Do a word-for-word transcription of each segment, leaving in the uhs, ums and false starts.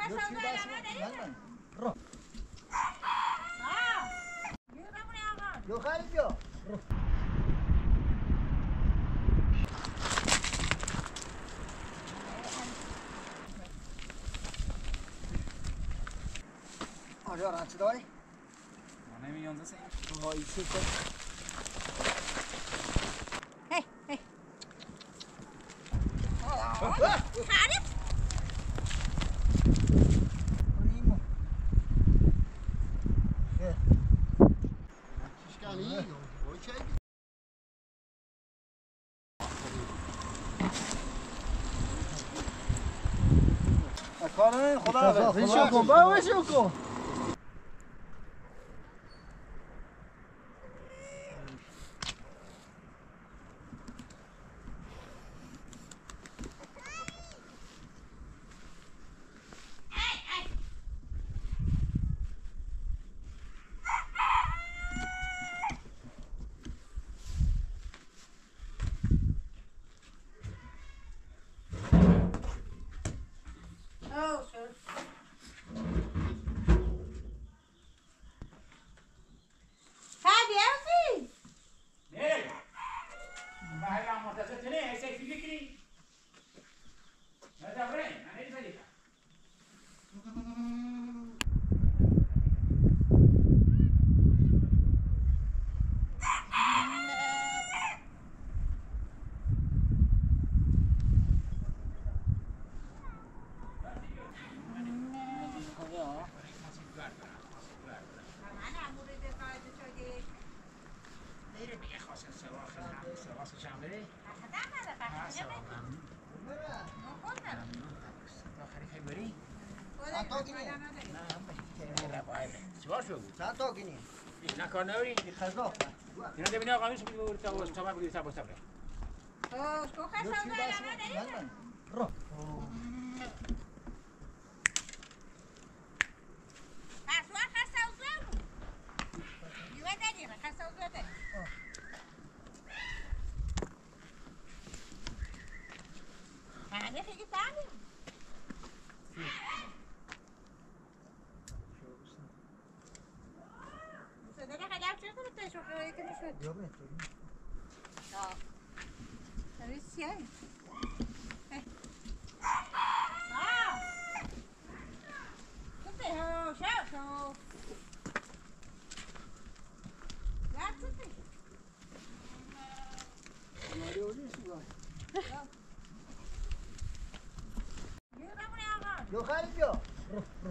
رو رو خرید بیا رو آجا رنچه داری؟ من نمیان زسه آها ایسی کن هی هی خرید ریمو شکنی؟ اوکی کارن خدا خدا بشو کن با بشو کن چند تا گینی؟ نه کار نبری خزناه اینا ببینی آقا میشه بگیر تا واسه تا بگیر تا واسه اوه تو خسته داری؟ رو Kasuan khasa uzamu. Iwa tadi, khasa uzam tadi. Nah, dia kayak gitu aja. Sebenarnya kadang cerita tuh tuh suka itu nih. Yok mu? Oh. Tapi siapa? Eh. Ah. Tuh tuh, siapa tuh? Yok خرید بیا رو رو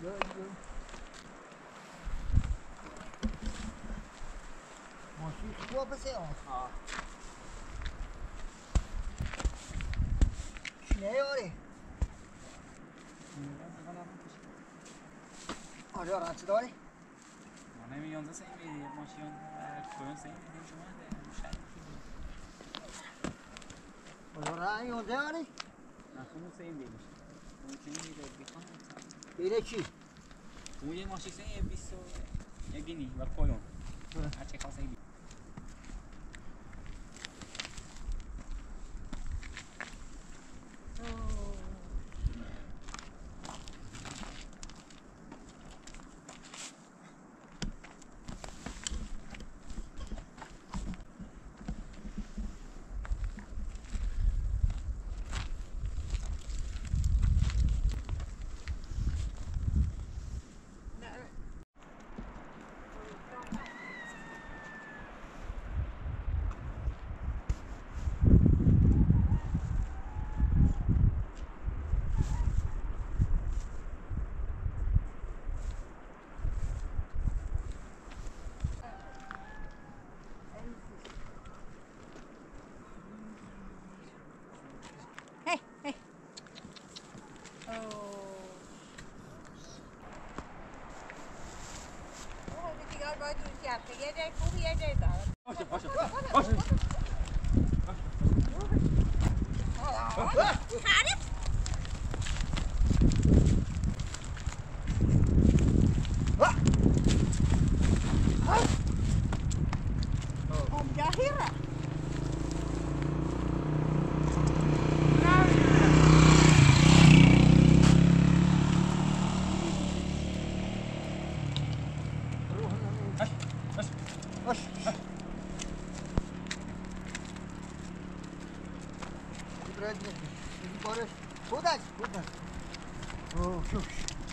ماشین خواه بسه آن چینه یاری آجا رنچه داری؟ من نمی‌یونده سعی می‌دی ماشین کویون سعی می‌دیم شما ده آجا رنگ یونده یاری؟ نه خونو سعی می‌دیم اون چنین می‌ده بخوام بینه چی؟ اون یه ماشین سعی بیست و یگینی و کویون هر چه خواست سعی باید اون کرده یه جای خوب یه جای دارم باشه باشه باشه خرید جاهیره خودش خودش اوه شوش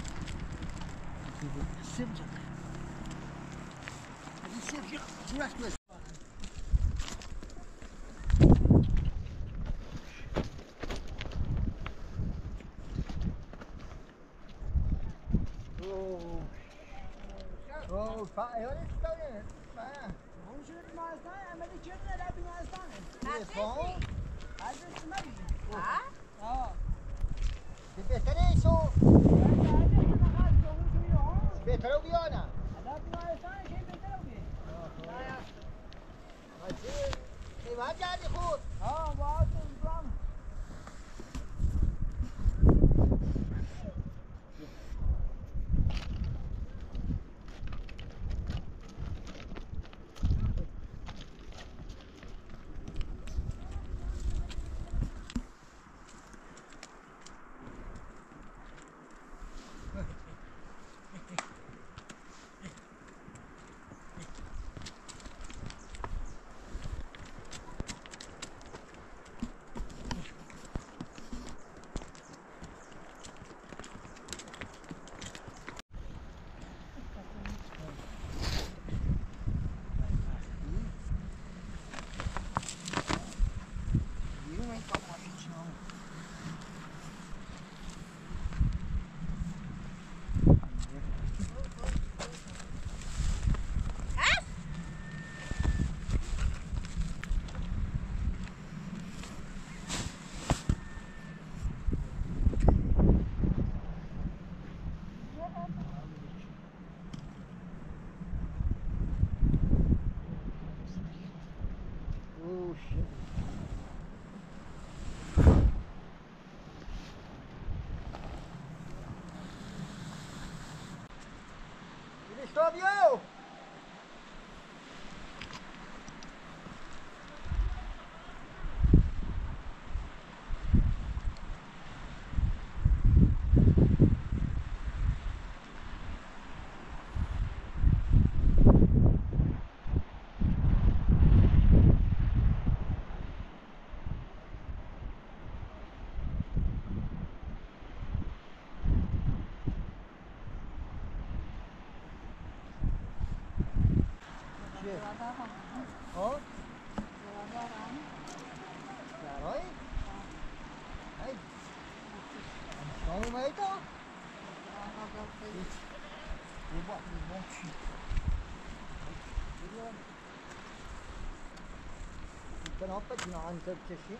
سیمچه این سیمچه چونش کنش اوه اوه فایاره چطوره؟ فایاره اون شده بیمارستان عملی چه داره در بیمارستانه تلفن؟ عدرس نمیدی ها؟ آه بهتره شو عدرس فقط شغل توی ها بهتره بیانم در بیمارستانه که بهتره بیه باشه ایوان کردی خود آه باید انجام Oh shit. Stop you! ها؟ درایی؟ هی شما اومدی تو؟ Ben hafta günü Antep çeşi.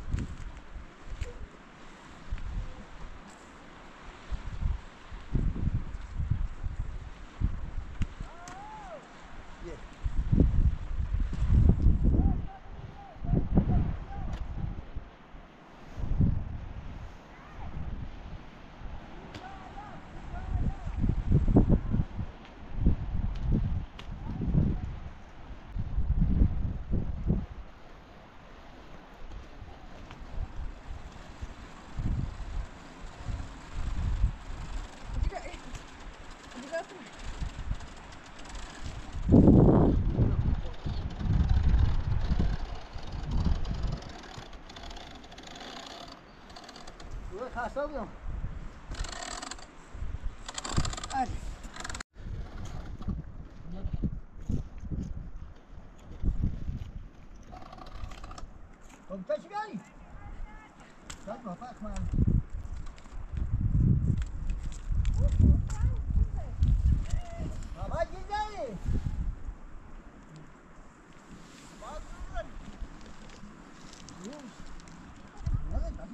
Kasap yok. Hadi. Komutan çıkayım. Bakma bakma. Baba güzel. Bak. Yok. Ne kadar?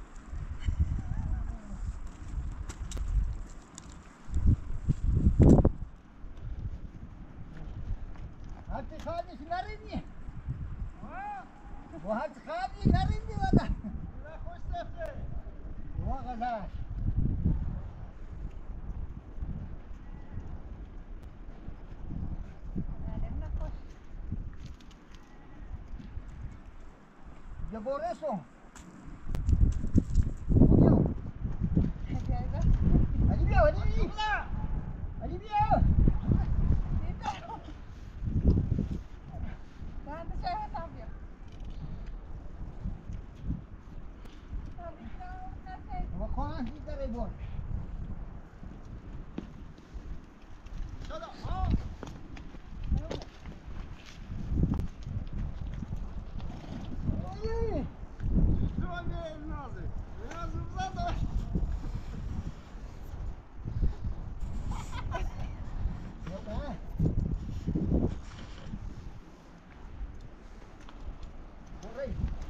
Hadi kardeşim nerede? Bu hadi kardeşim nerede valla? Bırak hoş sefer. Bu kadar. Ya por eso. Hadi bir hadi bir. Hadi bir. Ben de şey yapıyorum. Ama konan gider bu. Şada. Aa. Oy. Şu an ne elin ağzı? Ne ağzımıza da. Yok ha. Orayı.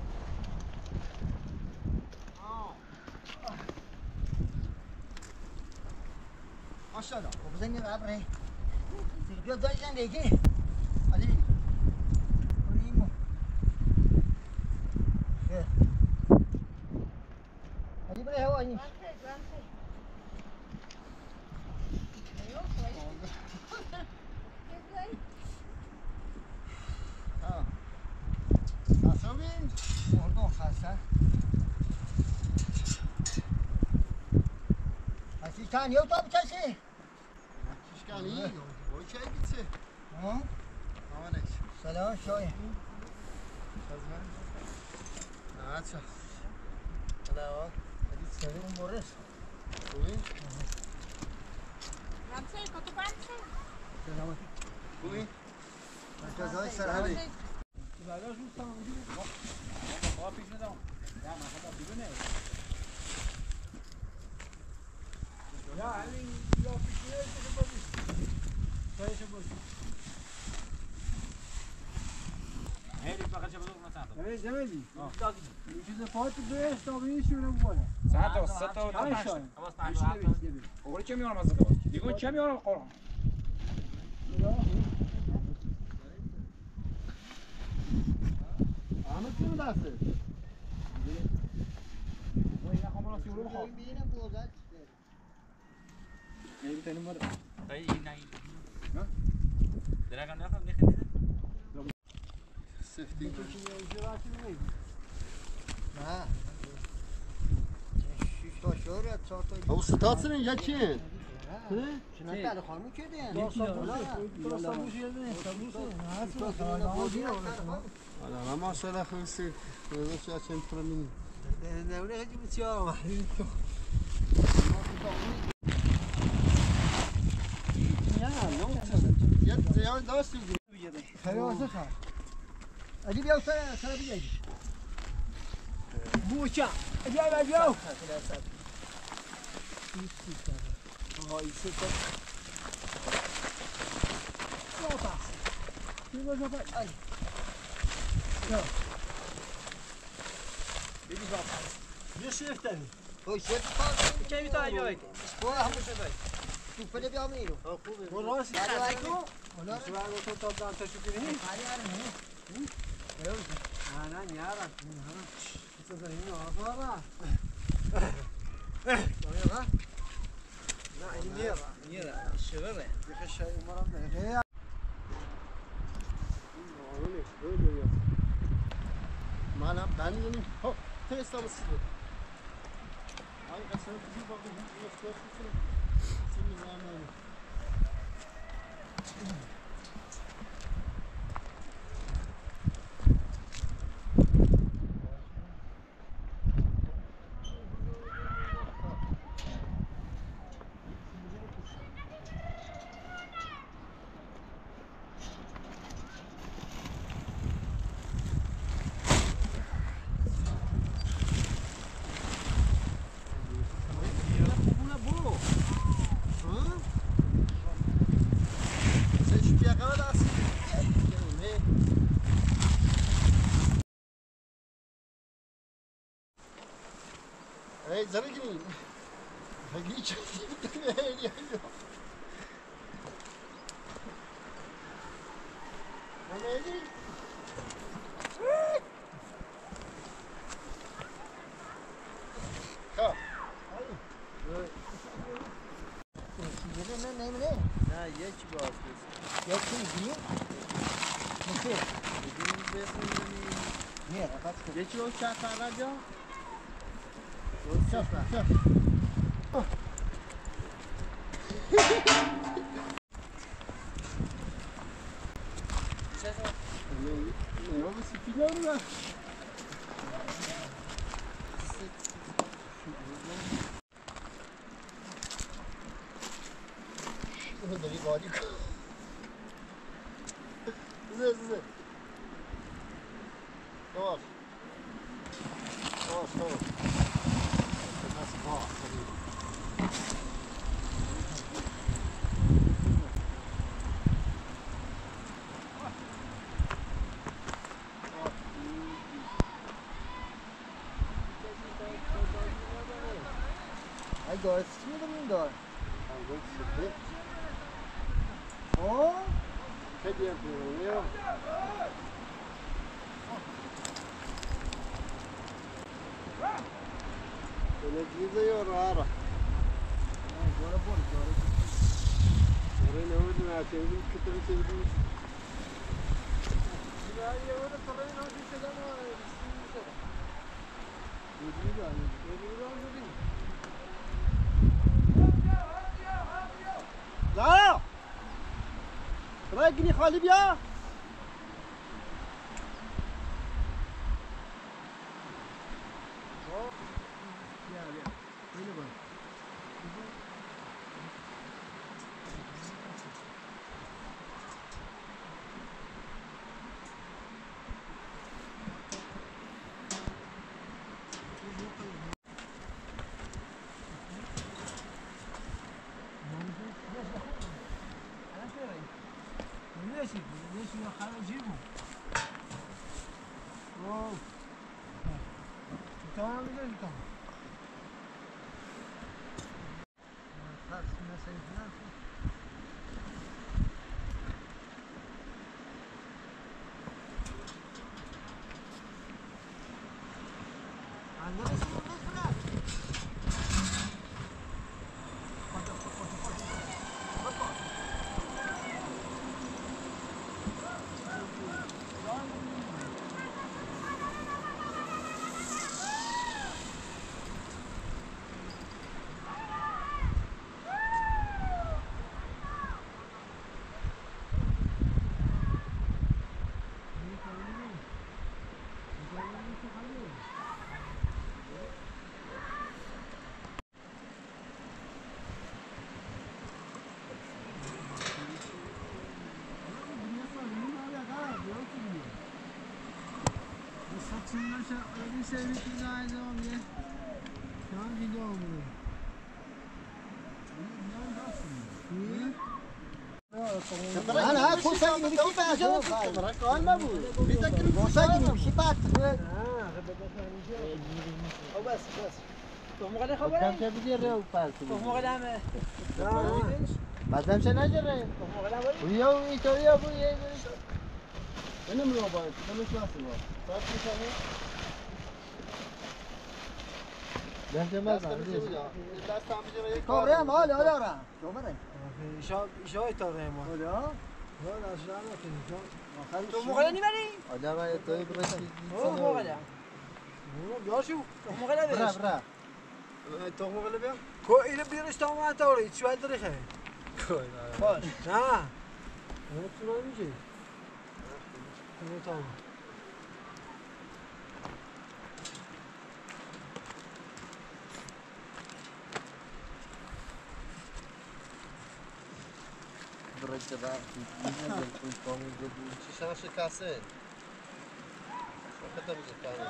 Aşağıda. O bize ne kadar bre? Sirkio doysan de ki. Hadi. Orayı mı? Gel. Hadi bre hava in. Tamam. Nasıl bin? Oradan kalsa. Hadi sen yok tabi çası. Şişkan iyi. O şey gitse. Ha? Aman ek. Selam şoy. Kazma. Aça. Selam. Hadi selam Boris. Buyur. Ramsey, quanto parça? Selam. Buyur. Herkese selam. Ó, pizza não. Já, mas tá tudo nele. Ya elin yok bir şey yapabilir. Sayı yapabilir. Ele para já falou com Santo. Evet demedi. Üçüncü parti böyle tabii şöyle bu böyle. Santo, Santo tá Ay baixo. şöyle. Vamos tá Üçüncü baixo. bir gibi. Agora tinha minha mas agora. Digo tinha minha hora. Ahmet mi dersi? Vou ir na compra assim, vou Oyun bir yine bu özel. Ele tem número. Aí, aí. Hã? Será que não é para mim? Sefti. Ha. Şiş taş öyle çortoy. Ha bu statsının yakin. Şuna tane kalmıyor ki de yani. Ala ama şöyle hırsı. Böyle şey açayım fırını. Ne öyle hiç bir şey var. Ya ne oldu? Ya ya daha sürdü. Hayvansa sağ. Ali bir sana sana bir geldi. Bu uçak. Gel gel gel. Ha iyisi volta. Quem vai jogar? Ai. Não. Ele volta. Deixa ele ter. Oj, shit, fan. چه می‌تونی بیای؟ Skål, همون شده. تو پله بیام اینو. برو راست. برای تو. ولا سوال تو تا دان تا شکلی نی؟ برای آره نه. نه نه نیارم. نیارم. چه زنی آفرا. Doyuyor نه این نیار. نیره شوره یه شای عمرم نه. ايه آره böyle ya. Mana ben yeni hop test alıştı. Ay kasana bir bakın yok yok yok. Şimdi zaman. Hey, zara gireyim. Hadi içeri gittim ya. Ama öyle. Ha. Şimdi ne ne ne? نه یک باز بس. Yok şimdi niye? Nasıl? بدون بس می‌بینی. Niye? Kaç kere? یکی رو چه خبر جا؟ Çap çap. Ne oldu sikiyor mu? Bunu da bir body. Güzel güzel. Tamam. Tamam tamam. Nasıl bak? Ay görsün mü bunu da? Anladım sizi. O? Kedi yapıyorum ya. Böyle gidiyor ara. Doğru bu doğru. Oraya ne oldu ya? Sevdim kütürü sevdim. Ya ya orada parayı ne oldu işte ama istiyorsa. Gözünü de aynı. Gözünü de aynı değil. لا رايقني خالي بيا ماشي ماشي يا خالد جيبهم اوه تمام كده تمام خلاص ما سيفنا عندنا شنو نفرق Saçından öyle sevdik bir daha devam ya. Şu an video oluyor. Niye? من هر پوسایی میگی بعد مرا کار نبود بیتا کنی پوسایی میگی بعد او بس بس تو موقع خبره کم چه بیدی رو پس تو موقع همه بعدم چه نجره تو موقع همه ویا وی تو ویا وی منم رو باید نمیش واسه ما صاحب میشم دست ما دست دست هم میشه کاره مال دارم تو بده ایشا ایشا تاره ما خدا نه اصلا نه تو تو موقع نمیبری آدم های توی برسی تو موقع نه بیاشو تو موقع نبیش برا برا تو موقع نبیا کو اینو بیارش تا ما تاوری چی باید داره خیلی باش نه اون تو نمیشه اون تاوری درجه بر می‌نزل کوی کامی بدون چی شانش کاسه شو کدام زکانه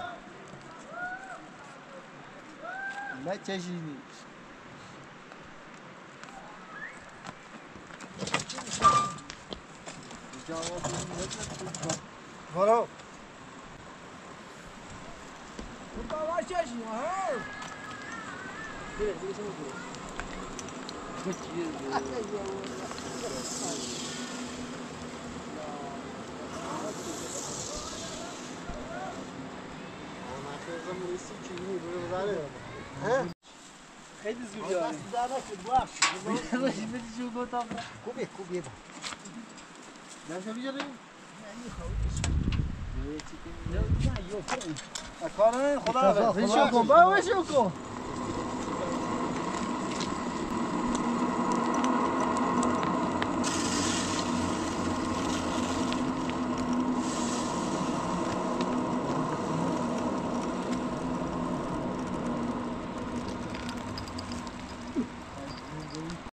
نه چشیدی برو تو باور چشی ها بله دیگه سمت خیلی زود داره کوبه کوبه نشه بیاری کارن خدا وشو کن با وشو کن